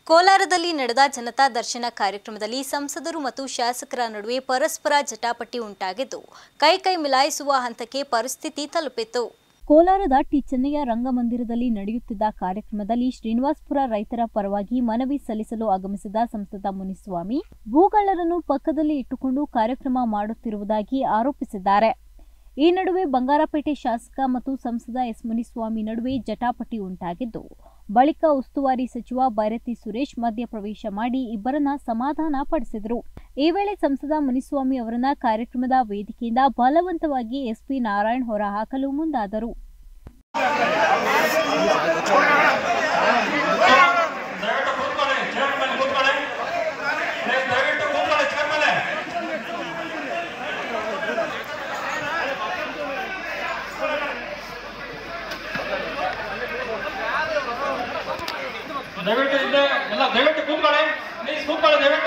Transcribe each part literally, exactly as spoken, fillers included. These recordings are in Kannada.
ಕೋಲಾರದಲ್ಲಿ ನಡೆದ ಜನತಾ ದರ್ಶನ ಕಾರ್ಯಕ್ರಮದಲ್ಲಿ ಸಂಸದರು ಮತ್ತು ಶಾಸಕರ ನಡುವೆ ಪರಸ್ಪರ ಜಟಾಪಟಿ ಉಂಟಾಗಿದ್ದು ಕೈ ಕೈ ಮಿಲಾಯಿಸುವ ಹಂತಕ್ಕೆ ಪರಿಸ್ಥಿತಿ ತಲುಪಿತು. ಕೋಲಾರದ ಟಿ ಚೆನ್ನಯ್ಯ ರಂಗಮಂದಿರದಲ್ಲಿ ನಡೆಯುತ್ತಿದ್ದ ಕಾರ್ಯಕ್ರಮದಲ್ಲಿ ಶ್ರೀನಿವಾಸಪುರ ರೈತರ ಪರವಾಗಿ ಮನವಿ ಸಲ್ಲಿಸಲು ಆಗಮಿಸಿದ ಸಂಸದ ಮುನಿಸ್ವಾಮಿ ಭೂಗಳ್ಳರನ್ನು ಪಕ್ಕದಲ್ಲಿ ಇಟ್ಟುಕೊಂಡು ಕಾರ್ಯಕ್ರಮ ಮಾಡುತ್ತಿರುವುದಾಗಿ ಆರೋಪಿಸಿದ್ದಾರೆ. ಈ ನಡುವೆ ಬಂಗಾರಪೇಟೆ ಶಾಸಕ ಮತ್ತು ಸಂಸದ ಎಸ್ ಮುನಿಸ್ವಾಮಿ ನಡುವೆ ಜಟಾಪಟಿ ಉಂಟಾಗಿದ್ದು ಬಳಿಕ ಉಸ್ತುವಾರಿ ಸಚಿವ ಬೈರತಿ ಸುರೇಶ್ ಮಧ್ಯಪ್ರವೇಶ ಮಾಡಿ ಇಬ್ಬರನ್ನ ಸಮಾಧಾನ ಪಡಿಸಿದರು. ಈ ವೇಳೆ ಸಂಸದ ಮುನಿಸ್ವಾಮಿ ಅವರನ್ನ ಕಾರ್ಯಕ್ರಮದ ವೇದಿಕೆಯಿಂದ ಬಲವಂತವಾಗಿ ಎಸ್ಪಿ ನಾರಾಯಣ್ ಹೊರಹಾಕಲು ಮುಂದಾದರು. ದಯವಿಟ್ಟು ಇದೆ ಎಲ್ಲ ದಯವಿಟ್ಟು ಕೂತ್ಕೊಳ್ಳಿ, ಪ್ಲೀಸ್ ಕೂತ್ಕೊಳ್ಳಿ ದಯವಿಟ್ಟು.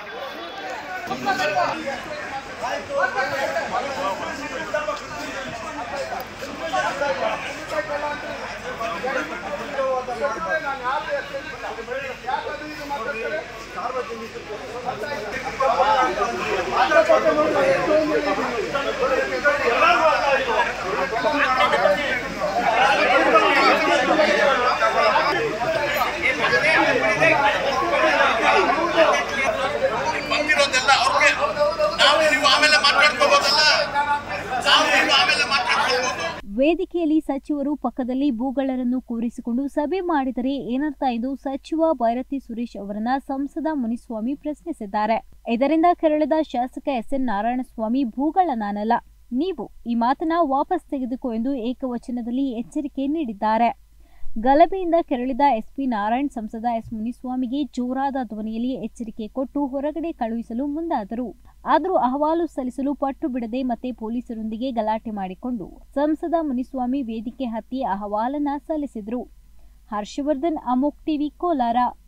ವೇದಿಕೆಯಲ್ಲಿ ಸಚಿವರು ಪಕ್ಕದಲ್ಲಿ ಭೂಗಳ್ಳರನ್ನು ಕೂರಿಸಿಕೊಂಡು ಸಭೆ ಮಾಡಿದರೆ ಏನರ್ಥ ಎಂದು ಸಚಿವ ಬೈರತಿ ಸುರೇಶ್ ಅವರನ್ನ ಸಂಸದ ಮುನಿಸ್ವಾಮಿ ಪ್ರಶ್ನಿಸಿದ್ದಾರೆ. ಇದರಿಂದ ಕೆರಳಿದ ಶಾಸಕ ಎಸ್ ಎನ್ ನಾರಾಯಣಸ್ವಾಮಿ ಭೂಗಳ್ಳ ನಾನಲ್ಲ, ನೀವು ಈ ಮಾತನ್ನ ವಾಪಸ್ ತೆಗೆದುಕೋ ಎಂದು ಏಕವಚನದಲ್ಲಿ ಎಚ್ಚರಿಕೆ ನೀಡಿದ್ದಾರೆ. ಗಲಭೆಯಿಂದ ಕೆರಳಿದ ಎಸ್ಪಿ ನಾರಾಯಣ್ ಸಂಸದ ಎಸ್ ಮುನಿಸ್ವಾಮಿಗೆ ಜೋರಾದ ಧ್ವನಿಯಲ್ಲಿ ಎಚ್ಚರಿಕೆ ಕೊಟ್ಟು ಹೊರಗಡೆ ಕಳುಹಿಸಲು ಮುಂದಾದರು. ಆದರೂ ಅಹವಾಲು ಸಲ್ಲಿಸಲು ಪಟ್ಟು ಬಿಡದೆ ಮತ್ತೆ ಪೊಲೀಸರೊಂದಿಗೆ ಗಲಾಟೆ ಮಾಡಿಕೊಂಡು ಸಂಸದ ಮುನಿಸ್ವಾಮಿ ವೇದಿಕೆ ಹತ್ತಿ ಅಹವಾಲನ್ನ ಸಲ್ಲಿಸಿದರು. ಹರ್ಷವರ್ಧನ್, ಅಮೋಕ್ ಟಿವಿ, ಕೋಲಾರ.